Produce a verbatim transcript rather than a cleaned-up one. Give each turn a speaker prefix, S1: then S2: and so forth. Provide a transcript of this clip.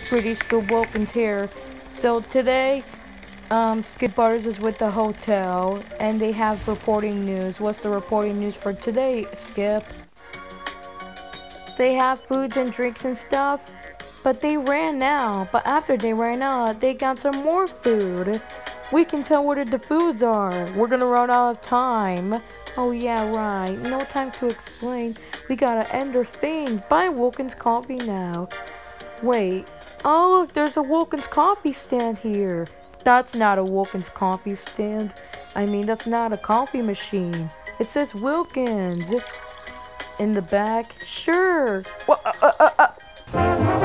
S1: Pretty School Wilkins here. So today, um, Skip Butters is with the hotel, and they have reporting news. What's the reporting news for today, Skip? They have foods and drinks and stuff, but they ran out. But after they ran out, they got some more food. We can tell what the foods are. We're gonna run out of time. Oh yeah, right. No time to explain. We gotta end our thing. Buy Wilkins coffee now. Wait. Oh, look, there's a Wilkins coffee stand here. That's not a Wilkins coffee stand. I mean, that's not a coffee machine. It says Wilkins. In the back? Sure. What? Uh, uh, uh, uh.